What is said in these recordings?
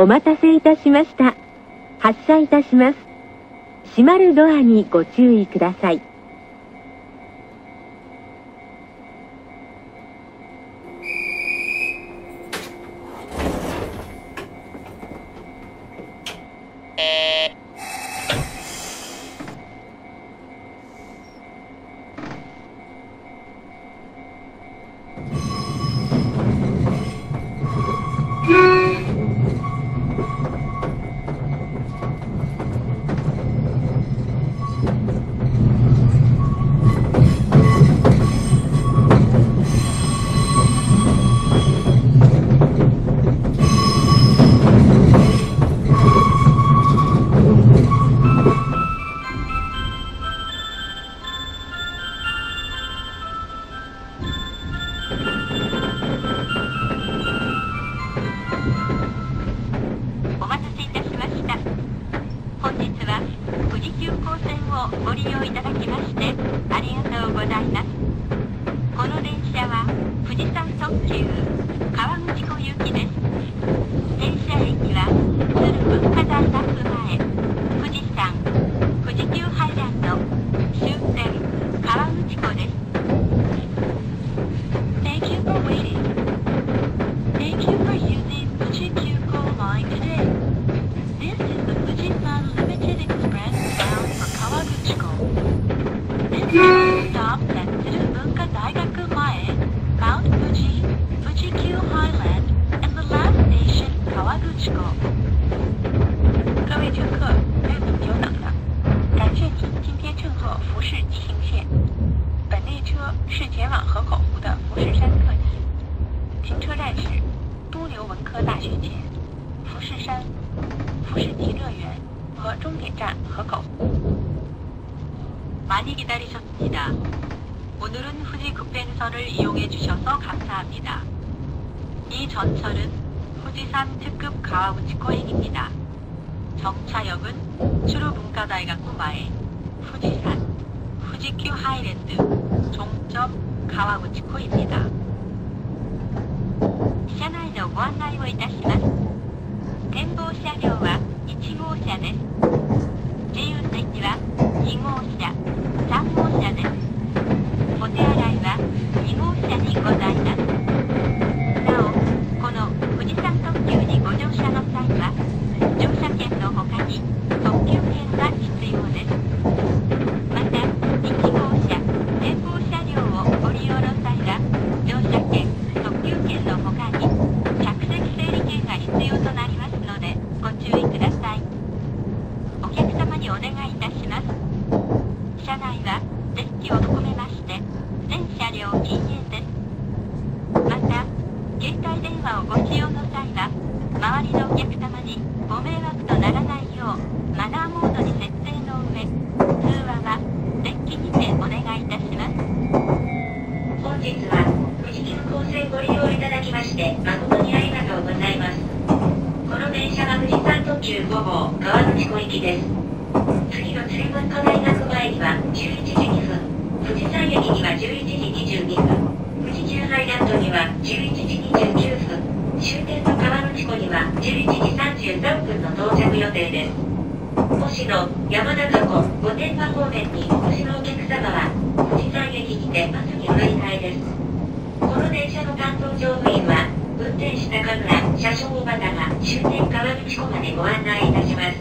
お待たせいたしました。発車いたします。閉まるドアにご注意ください。 많이 기다리셨습니다. 오늘은 후지 급행선을 이용해 주셔서 감사합니다. 이 전철은 후지산 특급 가와구치코행입니다. 정차역은 추루문과다이가쿠마에 후지산, 후지큐 하이랜드, 종점 가와구치코입니다. 車内のご案内をいたします。展望車両は1号車です。自由席は2号車、3号車です。お手洗いは2号車にございます。なお、この富士山特急にご乗車の際は、乗車券の他に特急券が必要です。また、1号車、展望車両をご利用の際は、乗車券、特急券の他に着席整理券が必要となりますので、ご注意ください。お客様にお願いいたします。車内はデッキを含めまして全車両禁煙です。また、携帯電話をご使用の際は周りのお客様にご迷惑とならないようマナーモードに設定の上、通話はデッキにてお願いいたします。本日は富士急行線ご利用いただきまして誠にありがとうございます。この電車は富士山特急5号川口湖行きです。次の鶴文化大学前には11時2分、富士山駅には11時22分、富士急ハイランドには11時29分、終点の川口湖には11時33分の到着予定です。星野、山中湖、御殿場方面にお越しのお客様は富士山駅にてバスにお乗り換えです。この電車の担当乗務員は運転士中村、車掌小畑が終点川口湖までご案内いたします。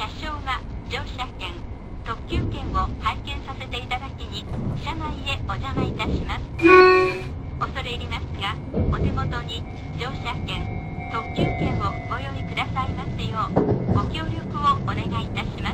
車掌が乗車券、特急券を拝見させていただきに車内へお邪魔いたします。恐れ入りますが、お手元に乗車券、特急券をご用意くださいますようご協力をお願いいたします。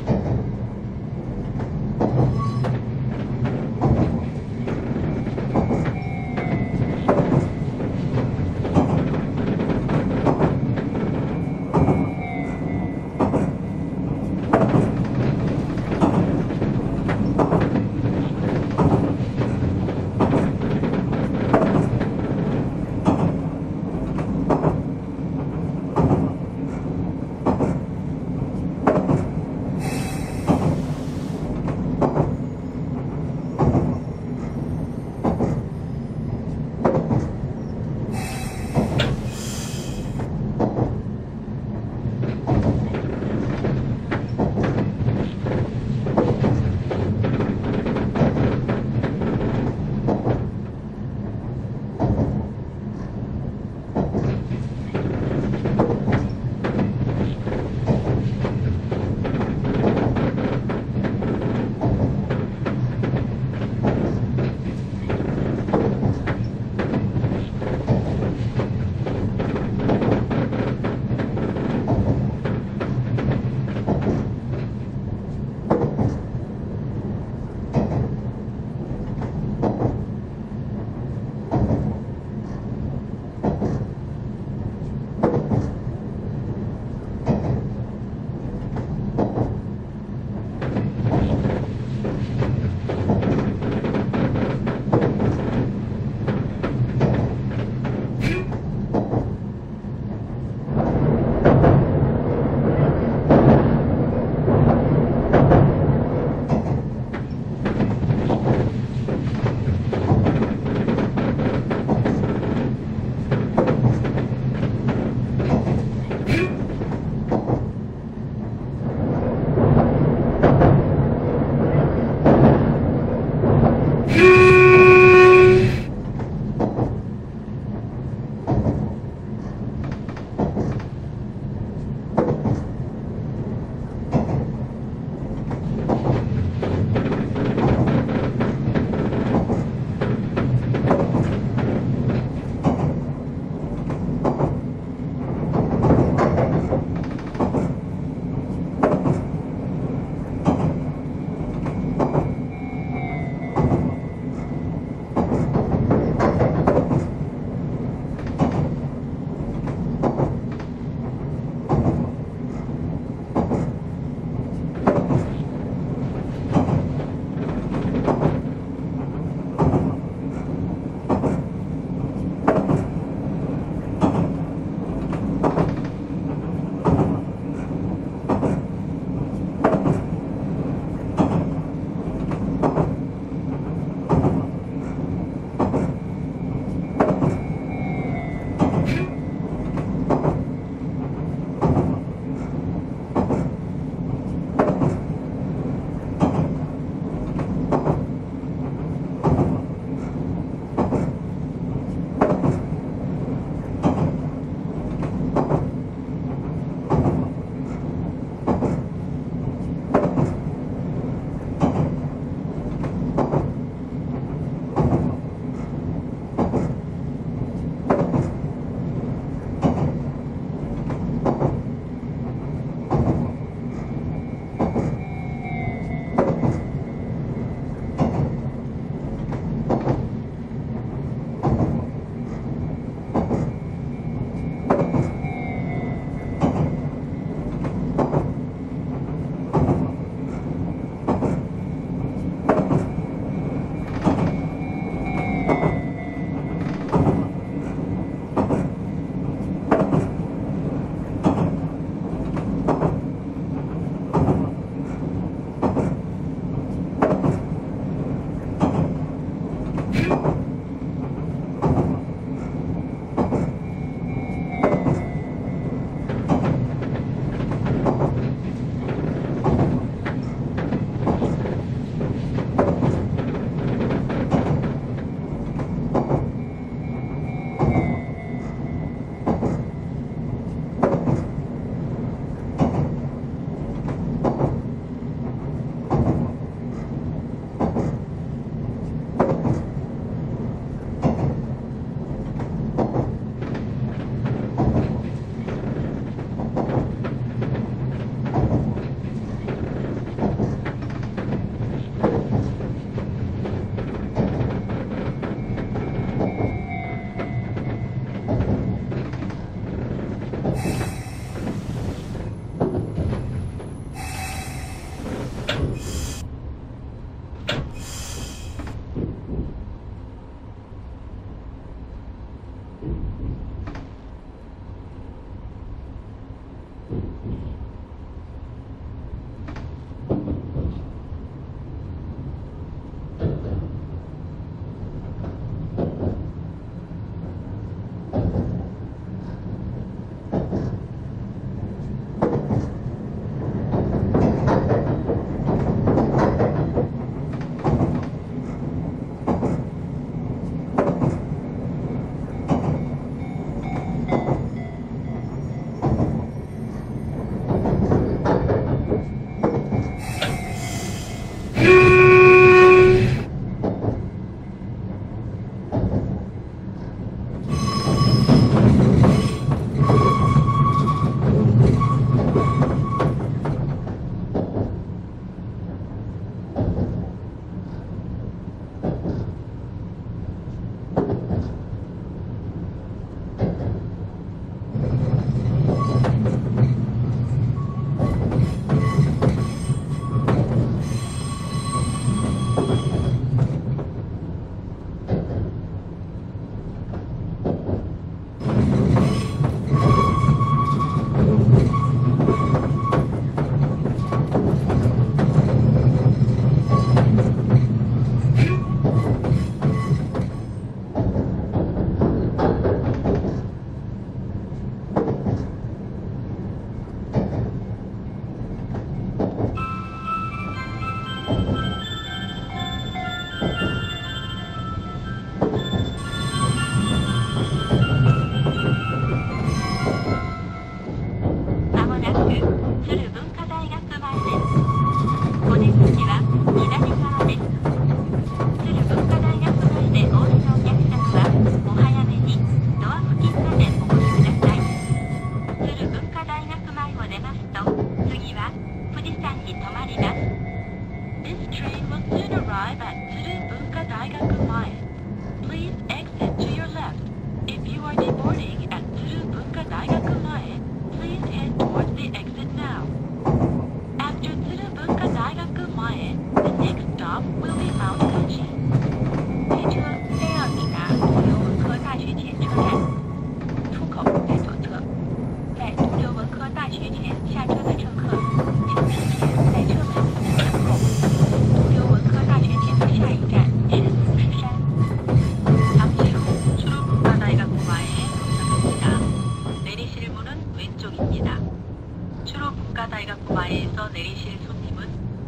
문과대학교에서 내리실 손님은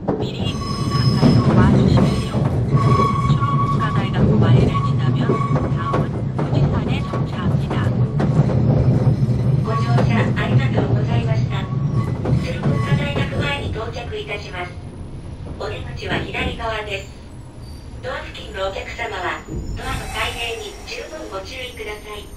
미리 가까이로 와주십시오. 초록문과대학교를 지나면 다음은富士山에 정차합니다. ご乗車ありがとうございました。鶴文化大学前に到着いたします。お出口は左側です。ドア付近のお客様はドアの開閉に十分ご注意ください。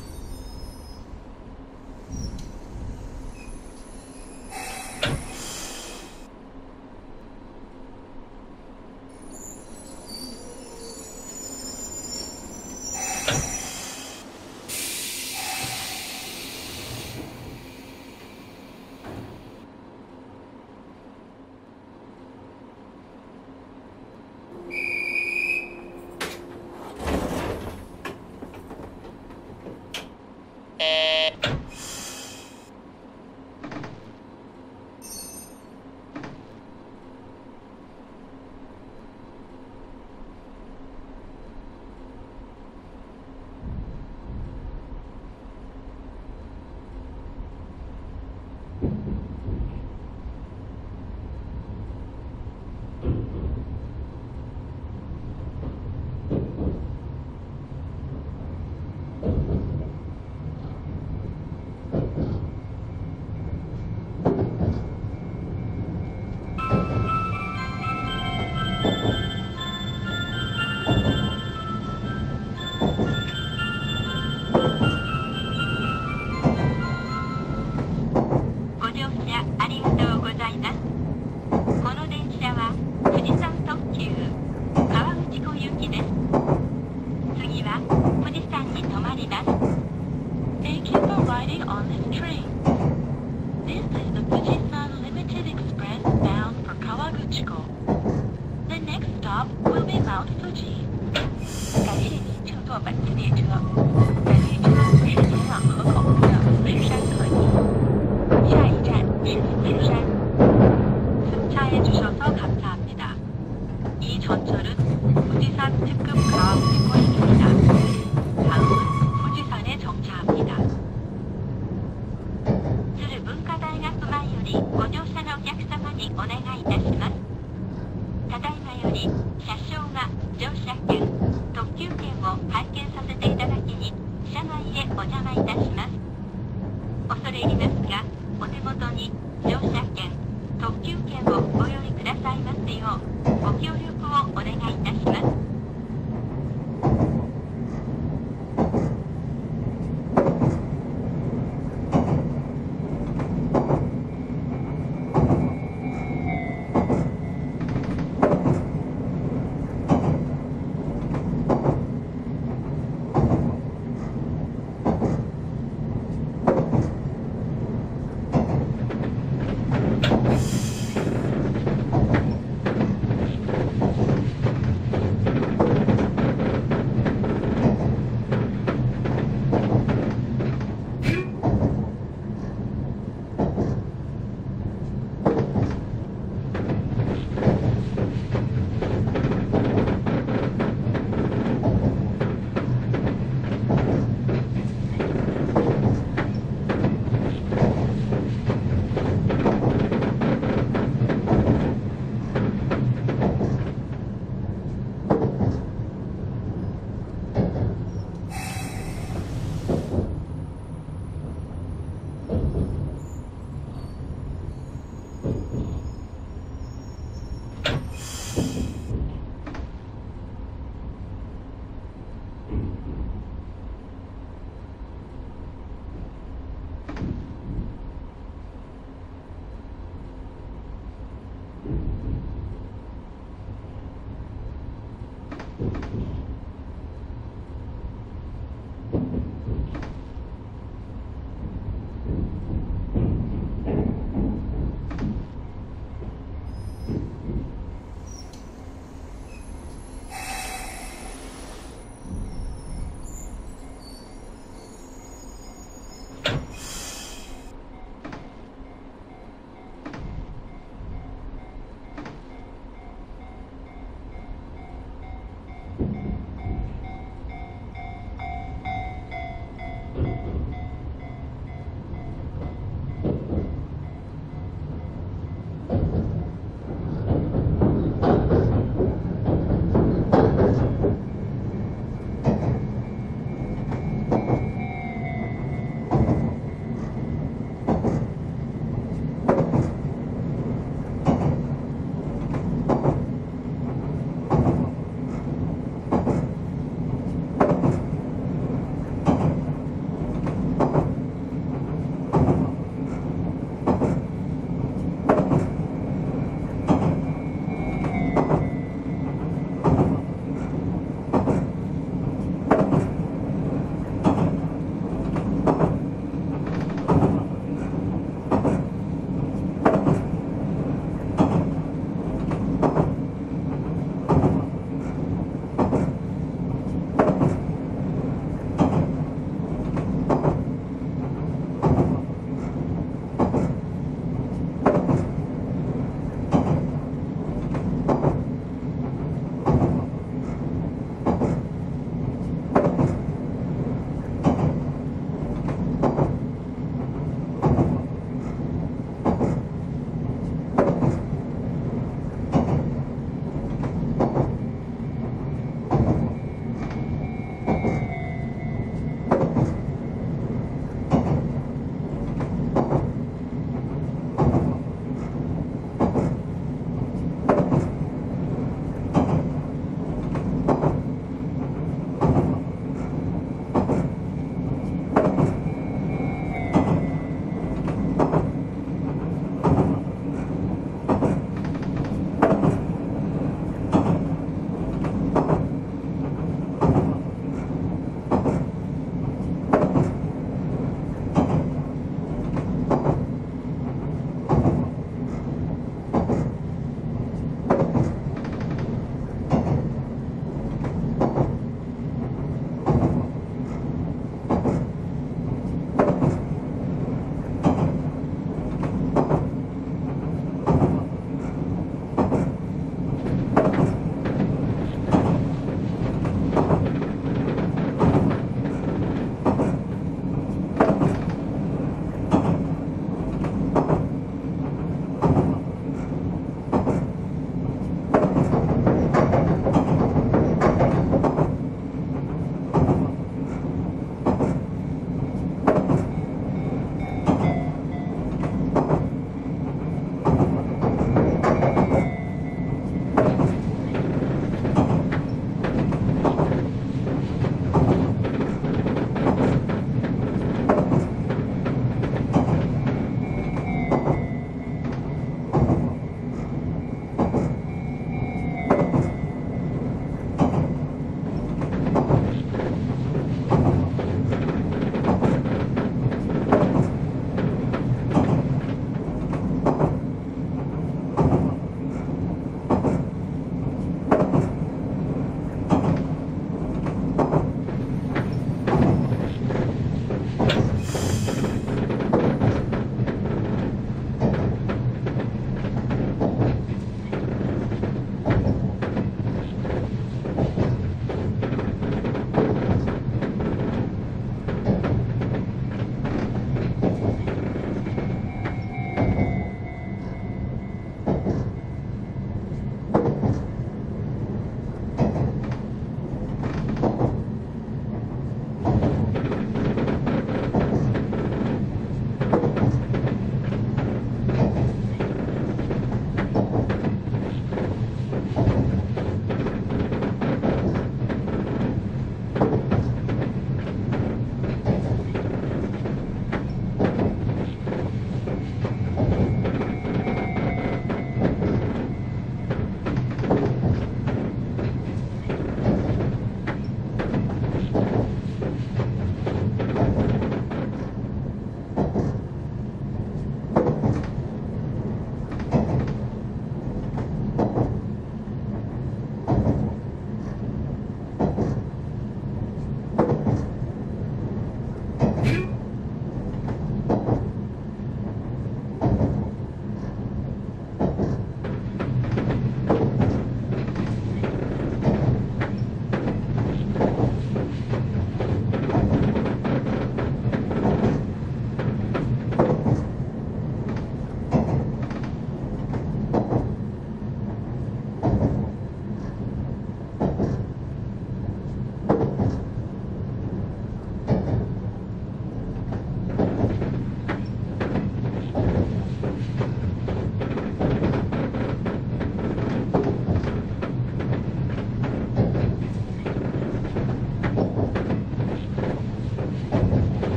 ご乗車ありがとうございます。この電車は富士山特急河内湖行きです。次は富士山に停まります。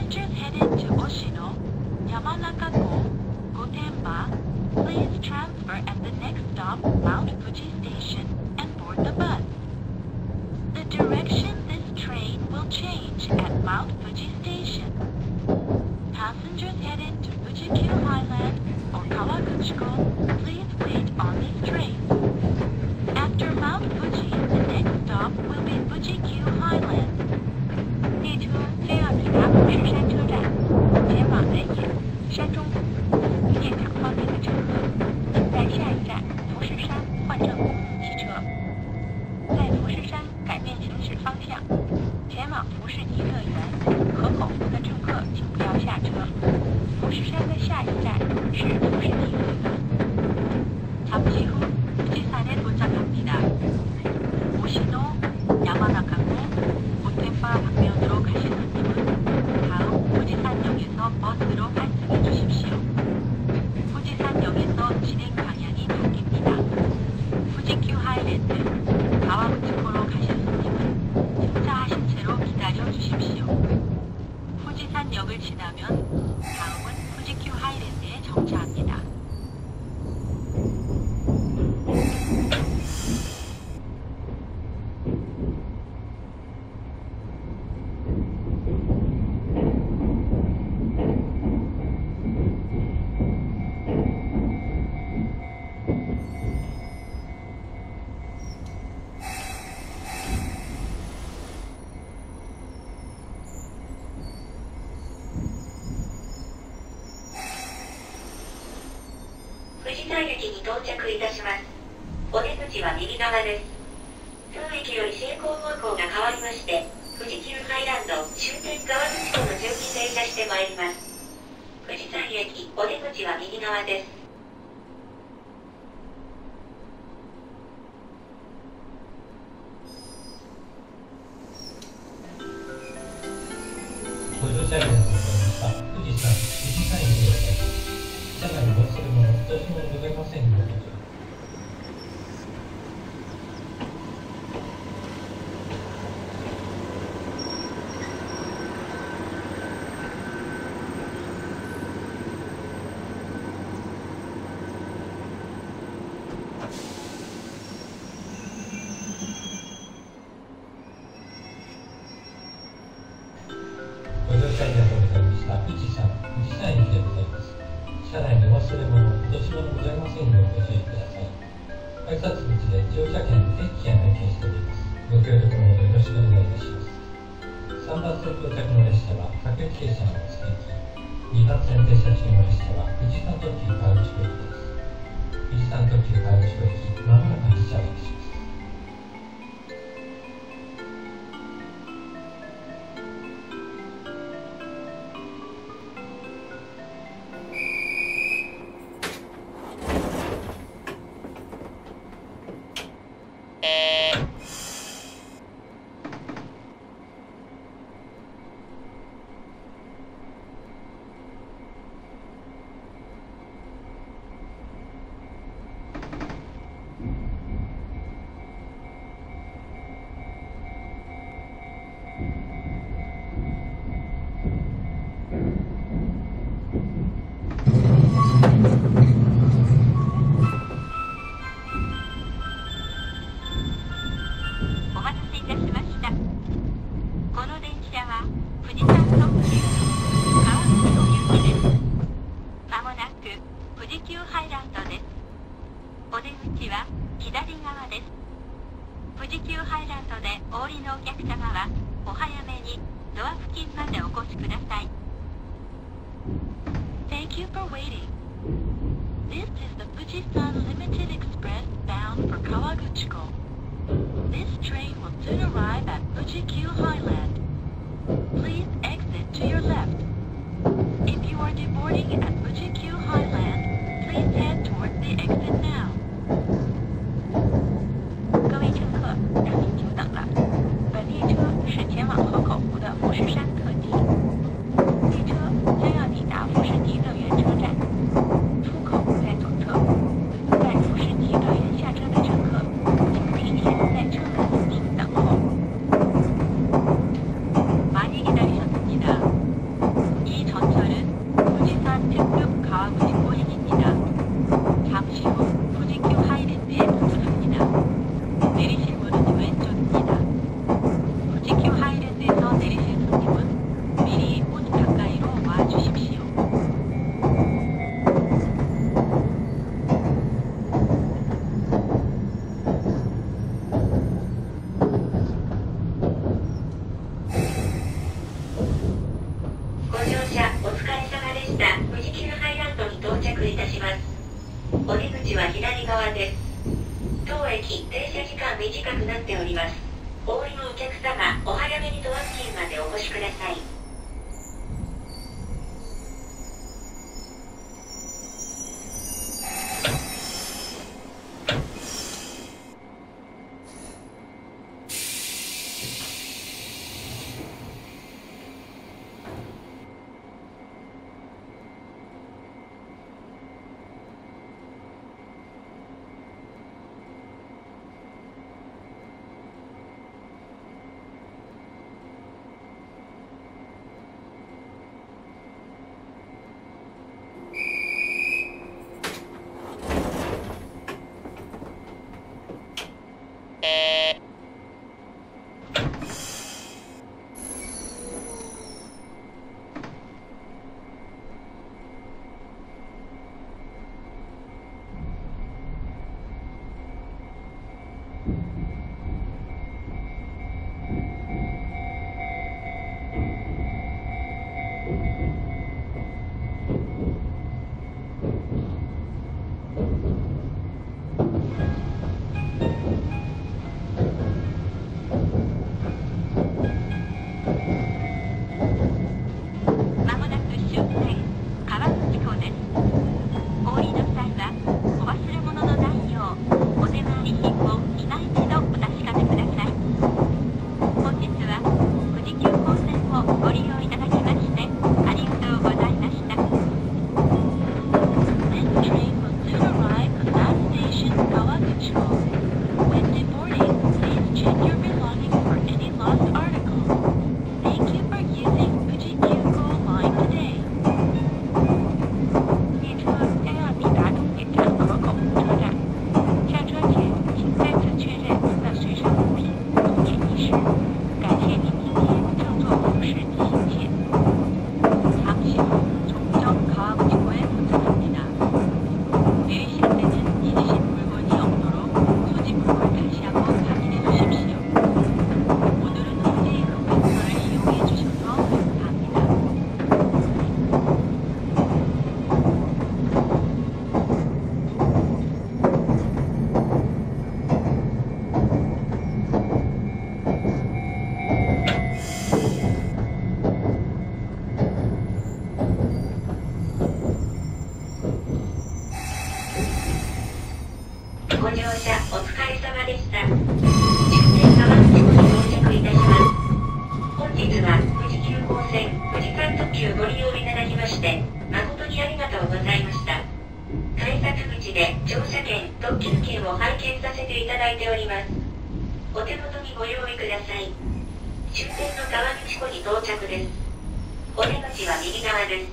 Passengers headed to Oshino, Yamanaka-go, Gotemba, please transfer at the next stop, Mount Fuji Station, and board the bus. The direction this train will change at Mount Fuji Station. Passengers headed to Fuji-Q Highland or Kawaguchiko, please wait on these trains. After Mount Fuji, the next stop will be Fuji-Q Highland. 列车将要抵达富士山车站，前往人野、山中湖、玉电厂方面的乘客，请在下一站富士山换乘公司汽车。在富士山改变行驶方向，前往富士急乐园、河口湖的乘客请不要下车。富士山的下一站是富士急乐园。잠시 후富士山에 도착합니다. 오시노, 야마나카고, 고텐바 방면으로 가실 손님은 다음 후지산역에서 버스로 발승해 주십시오. 후지산역에서 진행 방향이 바뀝니다. 후지큐 하이랜드, 가와구치코로 가실 손님은 승차하신 채로 기다려 주십시오. 후지산역을 지나면 다음은 후지큐 하이랜드에 정차합니다. 駅に到着いたします。お出口は右側です。当駅より西高方向が変わりまして、富士急ハイランド終点川口湖の順に停車してまいります。富士山駅、お出口は右側です。 ご乗車ありがとうございました。富士山駅でございます。車内に忘れ物、落とし物ございませんように。ご乗車ありがとうございました。富士山駅でございます。車内に忘れ物、落とし物ございませんようご注意ください。改札口で乗車券、定期券拝見しております。ご協力のほどよろしくお願いいたします。3番線到着の列車は各駅停車の津駅、2番線停車中の列車は富士山特急川口湖駅です。富士山特急川口湖駅、まもなく発車いたします。 Thank you for waiting. This is the Fujisan Limited Express bound for Kawaguchiko. This train will soon arrive at Fuji-Q Highland. Please exit to your left. If you are deboarding at Fuji-Q Highland, please head towards the exit now. 各位乘客，让您久等了。本列车是前往河口湖的富士山特急。列车将要抵达富士急乐园车站，出口在左侧。在富士急乐园下车的乘客，请提前在车门附近等候。 お出口は左側です。当駅停車時間短くなっております。お降りのお客様、お早めにドア付近までお越しください。ご乗車お疲れ様でした。終点川口湖に到着いたします。本日は富士急行線富士山特急ご利用いただきまして誠にありがとうございました。改札口で乗車券、特急券を拝見させていただいております。お手元にご用意ください。終点の川口湖に到着です。お出口は右側です。